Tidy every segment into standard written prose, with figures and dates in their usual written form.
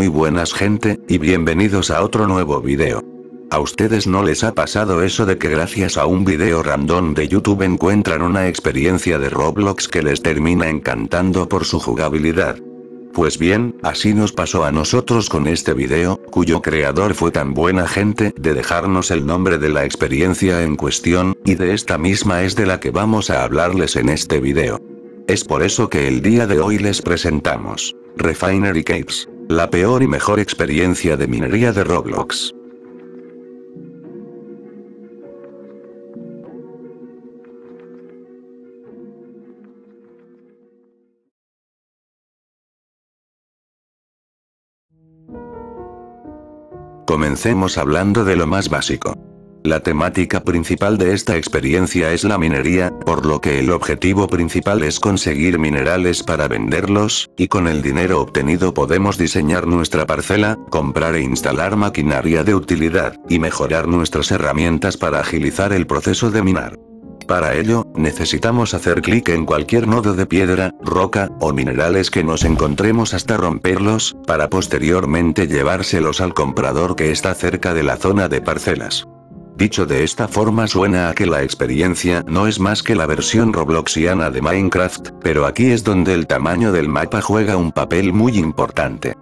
Muy buenas gente, y bienvenidos a otro nuevo video. ¿A ustedes no les ha pasado eso de que gracias a un video random de YouTube encuentran una experiencia de Roblox que les termina encantando por su jugabilidad? Pues bien, así nos pasó a nosotros con este video, cuyo creador fue tan buena gente de dejarnos el nombre de la experiencia en cuestión, y de esta misma es de la que vamos a hablarles en este video. Es por eso que el día de hoy les presentamos Refinery Caves, la peor y mejor experiencia de minería de Roblox. Comencemos hablando de lo más básico. La temática principal de esta experiencia es la minería, por lo que el objetivo principal es conseguir minerales para venderlos, y con el dinero obtenido podemos diseñar nuestra parcela, comprar e instalar maquinaria de utilidad, y mejorar nuestras herramientas para agilizar el proceso de minar. Para ello, necesitamos hacer clic en cualquier nodo de piedra, roca, o minerales que nos encontremos hasta romperlos, para posteriormente llevárselos al comprador que está cerca de la zona de parcelas. Dicho de esta forma suena a que la experiencia no es más que la versión robloxiana de Minecraft, pero aquí es donde el tamaño del mapa juega un papel muy importante.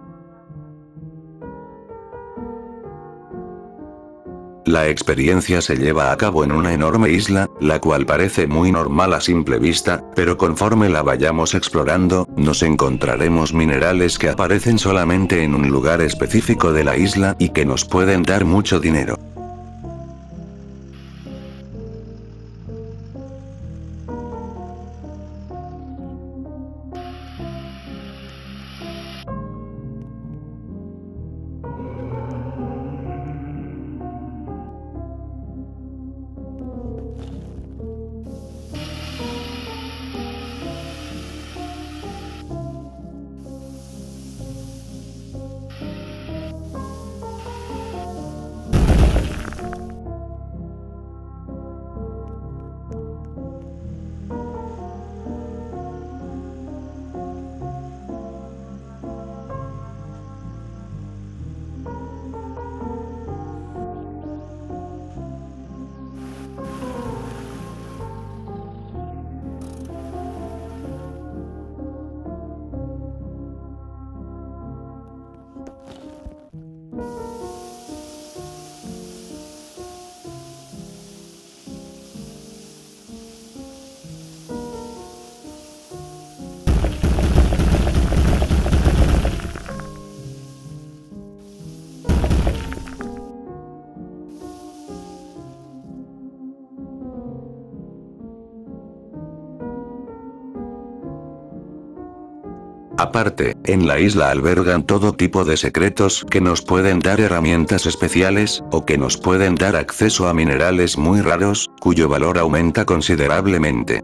La experiencia se lleva a cabo en una enorme isla, la cual parece muy normal a simple vista, pero conforme la vayamos explorando, nos encontraremos minerales que aparecen solamente en un lugar específico de la isla y que nos pueden dar mucho dinero. Aparte, en la isla albergan todo tipo de secretos que nos pueden dar herramientas especiales, o que nos pueden dar acceso a minerales muy raros, cuyo valor aumenta considerablemente.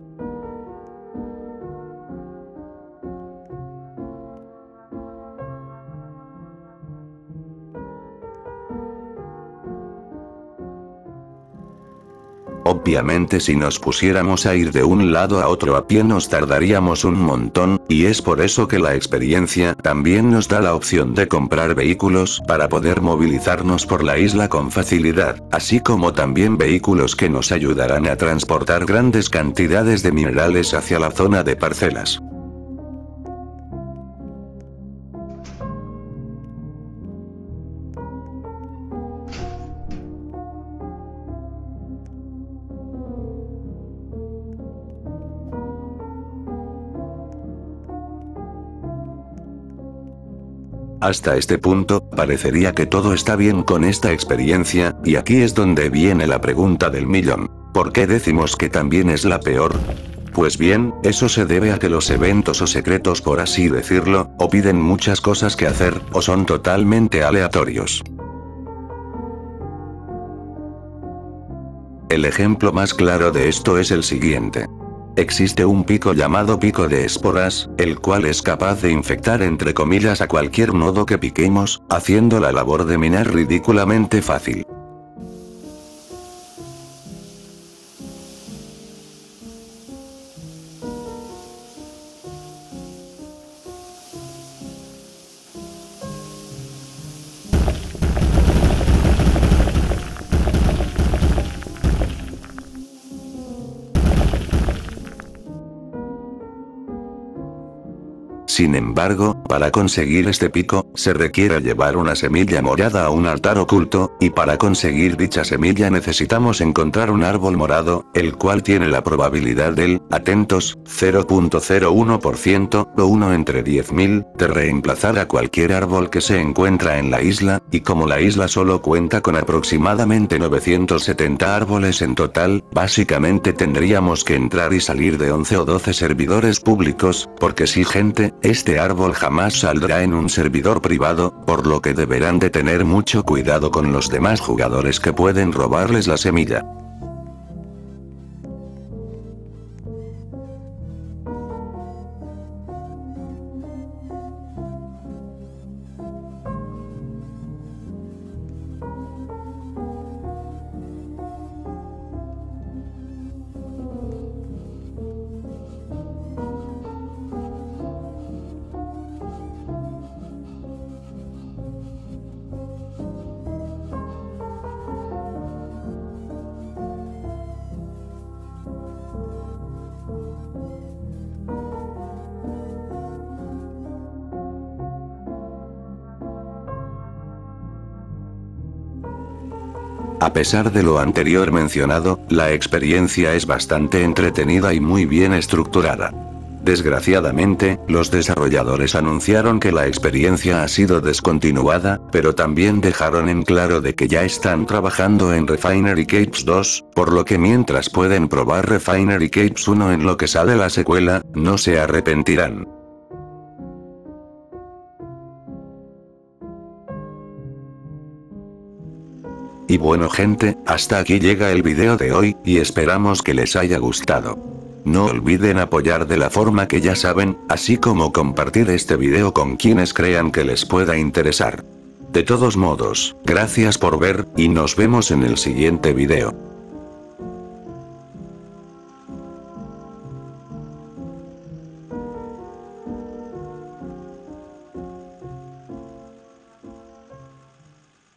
Obviamente si nos pusiéramos a ir de un lado a otro a pie nos tardaríamos un montón, y es por eso que la experiencia también nos da la opción de comprar vehículos para poder movilizarnos por la isla con facilidad, así como también vehículos que nos ayudarán a transportar grandes cantidades de minerales hacia la zona de parcelas. Hasta este punto, parecería que todo está bien con esta experiencia, y aquí es donde viene la pregunta del millón. ¿Por qué decimos que también es la peor? Pues bien, eso se debe a que los eventos o secretos, por así decirlo, o piden muchas cosas que hacer, o son totalmente aleatorios. El ejemplo más claro de esto es el siguiente. Existe un pico llamado pico de esporas, el cual es capaz de infectar entre comillas a cualquier nodo que piquemos, haciendo la labor de minar ridículamente fácil. Sin embargo, para conseguir este pico, se requiere llevar una semilla morada a un altar oculto, y para conseguir dicha semilla necesitamos encontrar un árbol morado, el cual tiene la probabilidad del, atentos, 0.01% o 1 entre 10.000, de reemplazar a cualquier árbol que se encuentra en la isla, y como la isla solo cuenta con aproximadamente 970 árboles en total, básicamente tendríamos que entrar y salir de 11 o 12 servidores públicos, porque si gente, este árbol jamás saldrá en un servidor privado, por lo que deberán de tener mucho cuidado con los demás jugadores que pueden robarles la semilla. A pesar de lo anterior mencionado, la experiencia es bastante entretenida y muy bien estructurada. Desgraciadamente, los desarrolladores anunciaron que la experiencia ha sido descontinuada, pero también dejaron en claro de que ya están trabajando en Refinery Capes 2, por lo que mientras pueden probar Refinery Capes 1 en lo que sale la secuela, no se arrepentirán. Y bueno gente, hasta aquí llega el video de hoy, y esperamos que les haya gustado. No olviden apoyar de la forma que ya saben, así como compartir este video con quienes crean que les pueda interesar. De todos modos, gracias por ver, y nos vemos en el siguiente video.